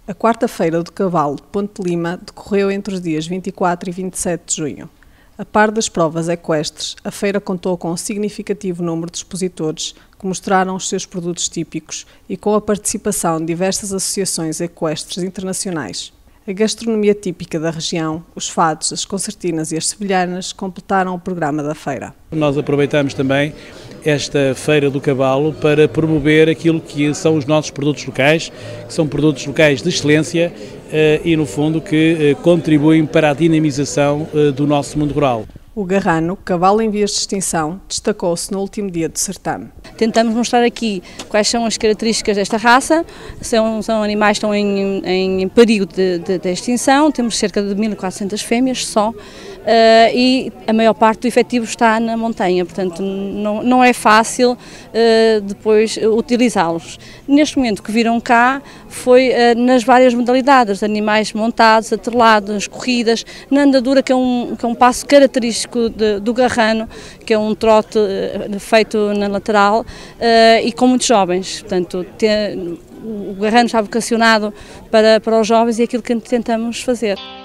A quarta Feira do Cavalo de Ponte Lima decorreu entre os dias 24 e 27 de junho. A par das provas equestres, a feira contou com um significativo número de expositores que mostraram os seus produtos típicos e com a participação de diversas associações equestres internacionais. A gastronomia típica da região, os fados, as concertinas e as sevilhanas completaram o programa da feira. Nós aproveitamos também esta Feira do Cavalo para promover aquilo que são os nossos produtos locais, que são produtos locais de excelência e, no fundo, que contribuem para a dinamização do nosso mundo rural. O Garrano, cavalo em vias de extinção, destacou-se no último dia do certame. Tentamos mostrar aqui quais são as características desta raça. São animais que estão em perigo de extinção. Temos cerca de 1.400 fêmeas só e a maior parte do efetivo está na montanha, portanto não é fácil depois utilizá-los. Neste momento que viram cá foi nas várias modalidades, animais montados, atrelados, corridas, na andadura, que é um passo característico do Garrano, que é um trote feito na lateral e com muitos jovens. Portanto, o Garrano está vocacionado para os jovens e é aquilo que tentamos fazer.